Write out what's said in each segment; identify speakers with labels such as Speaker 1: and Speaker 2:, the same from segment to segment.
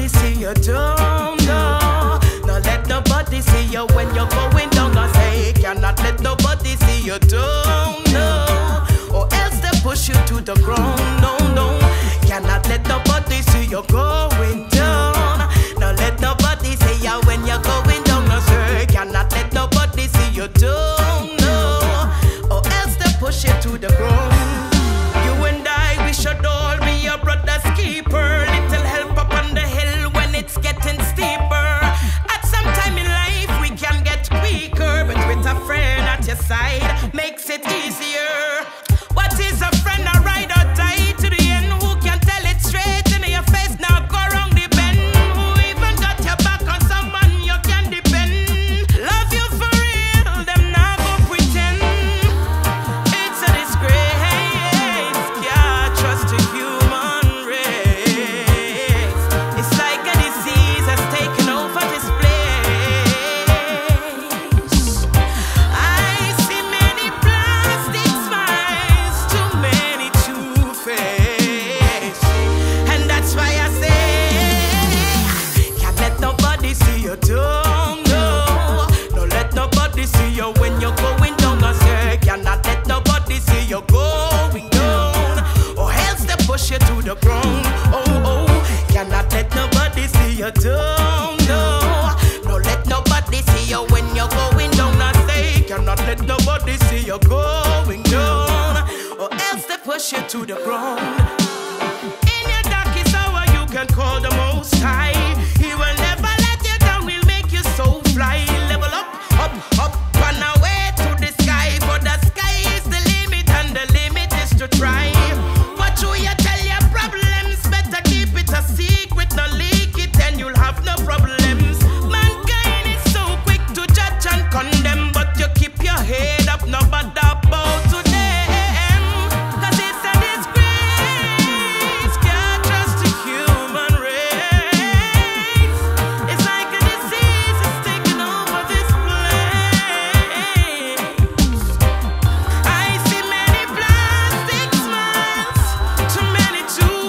Speaker 1: nobody see you down, no. No let nobody see you when you're going down. I say, cannot let nobody see you down, no. Or else they push you to the ground, no, no. Cannot let nobody see you going down. No let nobody see you when you're going down. I say, cannot let nobody see you down, no. Or else they push you to the ground. You and I, we should all be your brother's keeper. Little help up on the hill when it's getting steeper. At some time in life we can get weaker, but with a friend at your side makes it easier. What is a friend, a ride or die to the end? Who can tell it straight in your face? Now go round the bend. Who even got your back on someone you can depend? Love you for real, them now go pretend. It's a disgrace, can't trust a human race. It's like a disease has taken over this place. I see many plastic smiles, too many two-faced. And that's why I say, can't let nobody see you down, no. No let nobody see you when you're going down. I say, cannot let nobody see you going down. Or else they push you to the ground. Oh, oh, cannot let nobody see you down, no. No let nobody see you when you're going down. I say, cannot let nobody see you going down. Or else they push you to the ground. In your darkest hour you can call the Most High. He will never let you down, he'll make you so fly. Level up, up, up, and away to the sky. For the sky is the limit and the limit is to try. What do you tell your problems? Better keep it a secret, no leak it and you'll have no problems. Mankind is so quick to judge and condemn, but you keep your head up, no bother about to them. Cause it's a disgrace, can't trust a human race. It's like a disease that's taken over this place. I see many plastic smiles, too many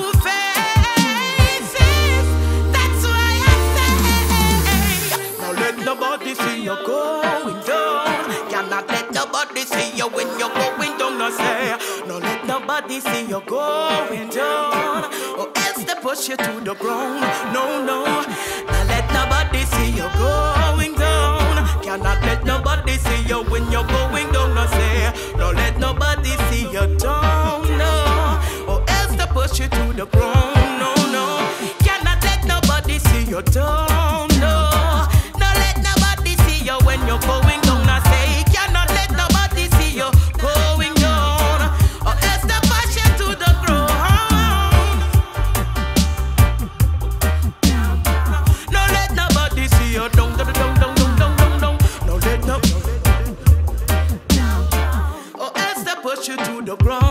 Speaker 1: two-faces. That's why I say, now let nobody see you going down. Cannot let nobody see you when you're going down. I say, no let nobody see you going down. Or else they push you to the ground. No, no, now let nobody see you going down. Cannot let nobody see you when you're going down. I say, no let nobody see you down, no. Or else they push you to the ground. No, no, cannot let nobody see you down, no. No let nobody see you when you're going down. I say, cannot let nobody see you going down. Or else they push you to the ground. No let nobody see you down, down, down, down, down, down, down. No let nobody. Or else they push you to the ground.